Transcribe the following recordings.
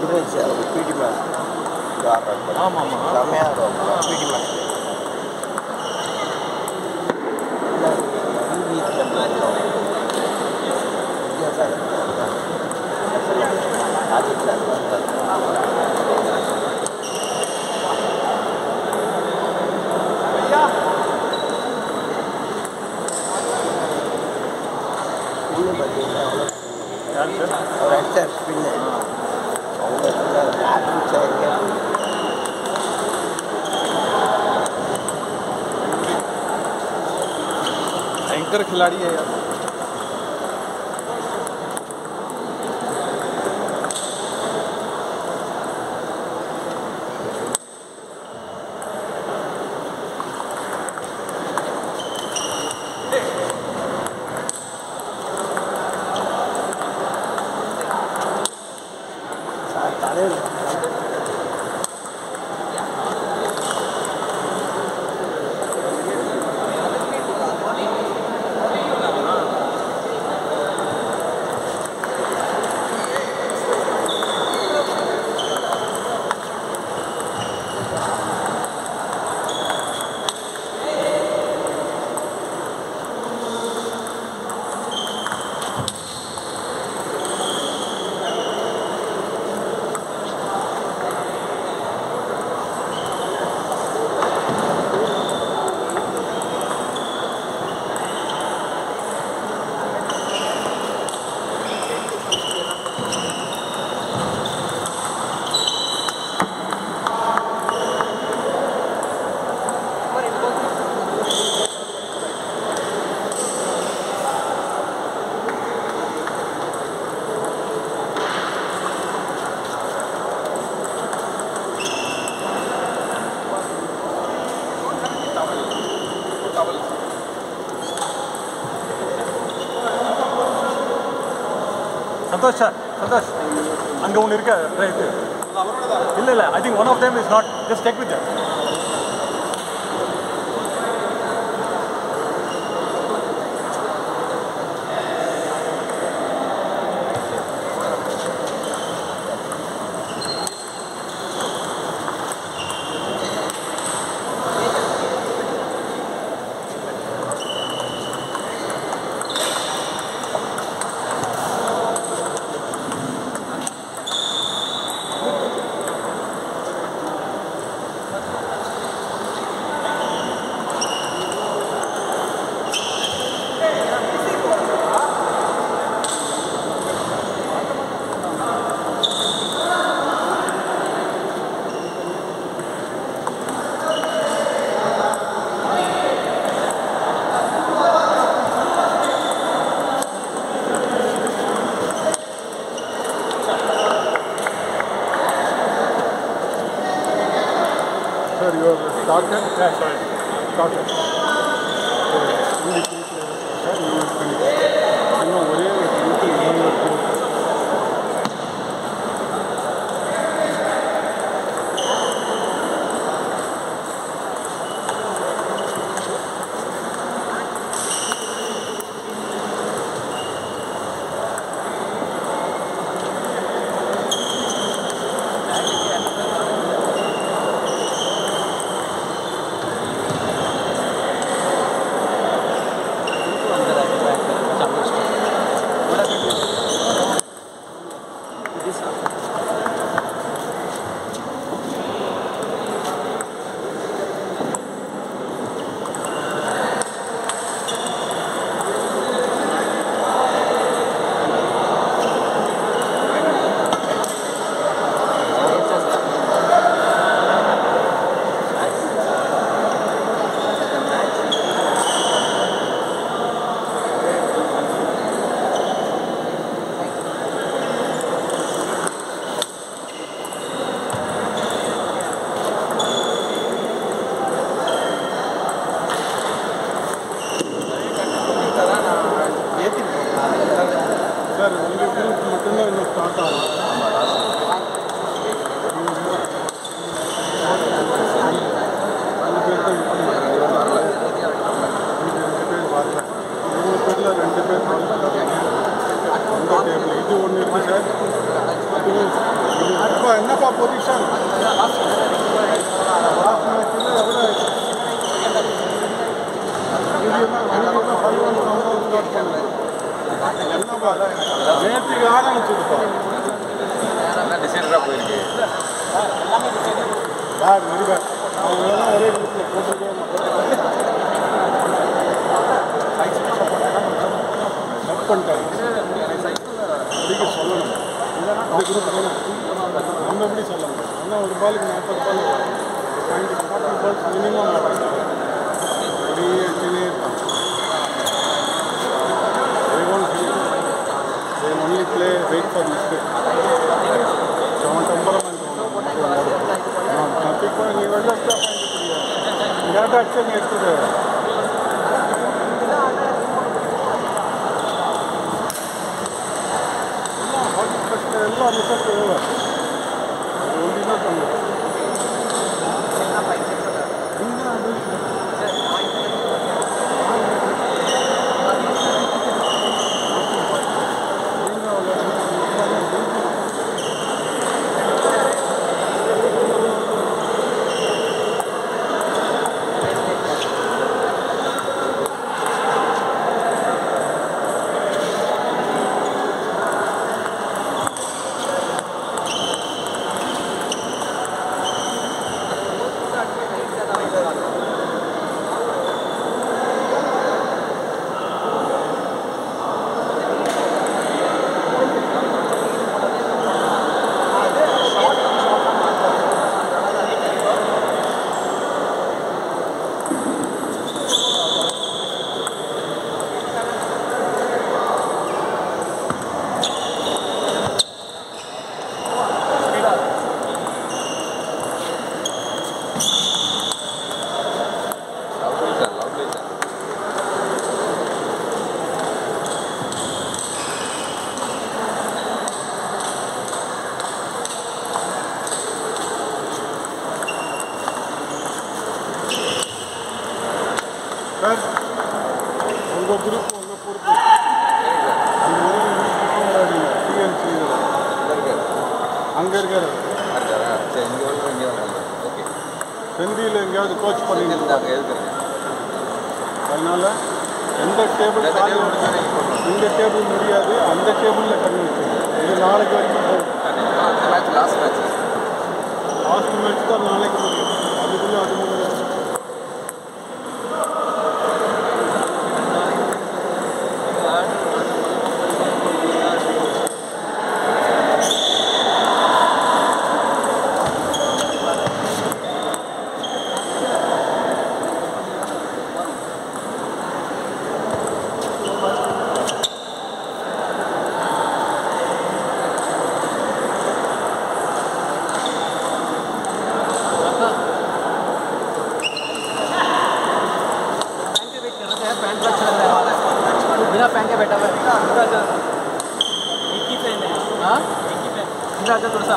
பிடி மேட்ச் ஆமாம் செம்மையாக இருக்கும் பிடி மேட்ச் भयंकर खिलाड़ी है यार Santosh, அங்க ஒன்னு இருக்க ரைட் இல்ல I think one of them is not, just check with them. Sir, you are started? Yeah, sorry. Started. Only 3 players, sir. You will finish. I know where you will finish. Thank you. position. Last match is ever. நேற்று ஆரம்பிச்சிருப்பா டிசைடராக போயிருக்கு bad very bad அவங்களெல்லாம் ஒரே குரூப்பில் போட்டுட்டே cut பண்ணிட்டாங்க முடிக்க சொல்லணும் இந்த குரூப் தானே நம்ம எப்படி சொல்லணும் ஆனால் ஒரு பாலுக்கு 40 பால் 40 பால்ஸ் மினிமம் அப்படியே எடுத்துனே இருப்பாங்க they only play wait for mistake அவன் temperament nothing for you will just that action எடுத்துது எல்லாம் ரிசல்ட் எவ்வளோ ஒன்றுமே பண்ணல சார் உங்கள் குரூப் உங்கள் பொறுப்பு டிஎன்சி அங்கே இருக்காரு செந்தியில் எங்கேயாவது கோச் பண்ணியிருந்தாங்க அதனால் எந்த டேபிள் இந்த டேபிள் முடியாது அந்த டேபிளில் கண்ணு இது நாளைக்கு வரைக்கும் போகும் லாஸ்ட் மேட்ச் தான் நாளைக்கு முடியும் அதுக்குள்ளே அது முடியாது बिना फैन के बैठा हुआ है एक ही फैन है हाँ एक ही फैन इधर आजा थोड़ा सा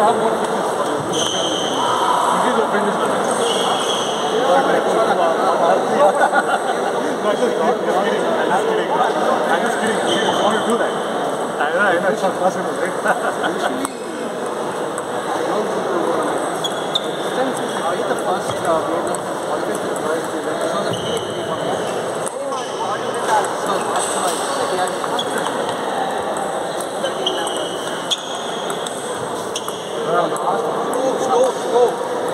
have more fitness. Increase your fitness level. No, just kidding. I'm just kidding. You want to do that. I know it's not possible, right? Since I did the first program, always the first event, so the feeling to be for me. So that's why go.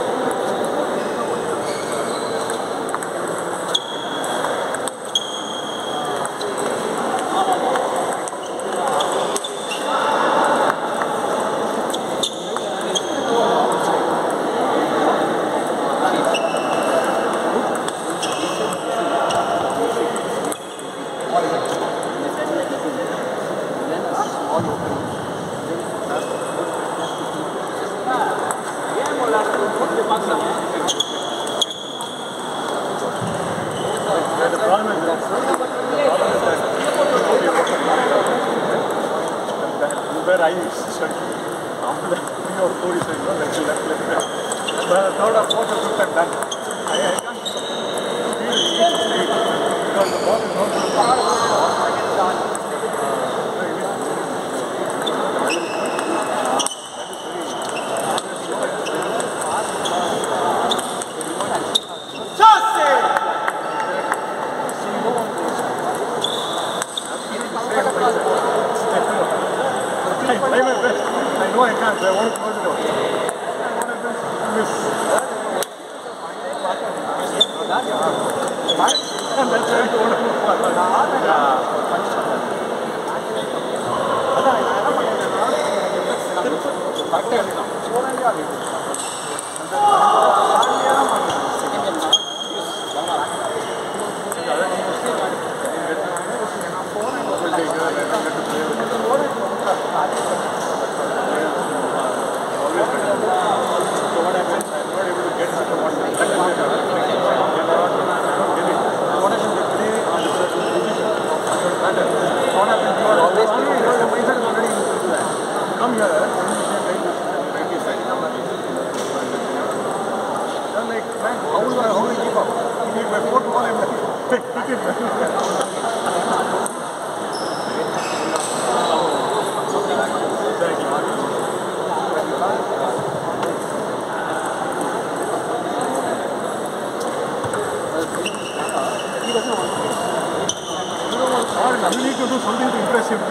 Where I studied after that 3 or 4 years ago, like left. But third or fourth or fifth time done. I can't feel because the ball is not I try my best. I know I can't. I want to close it out. What happens? Miss. And that's why I want to move forward. Come here, like, man, how will I keep up? You need my fourth ball and pick it. You need to do something to impress him too.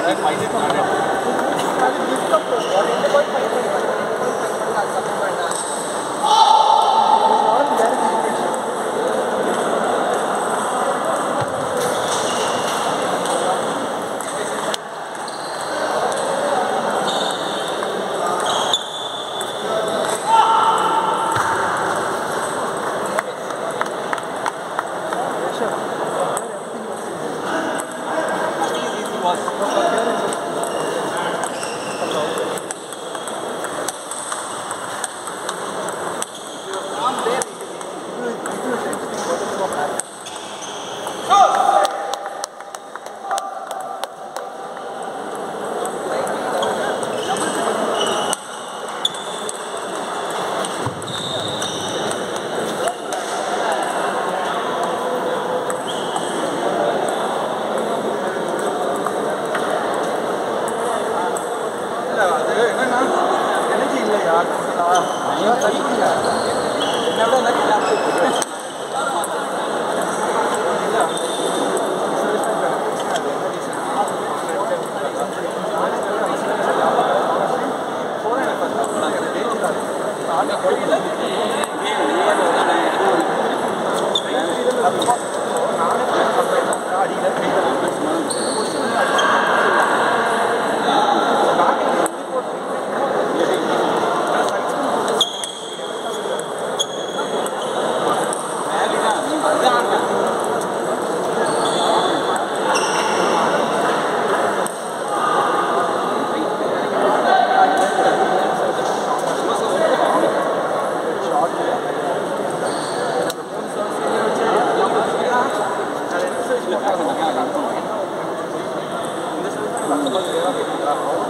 Gracias.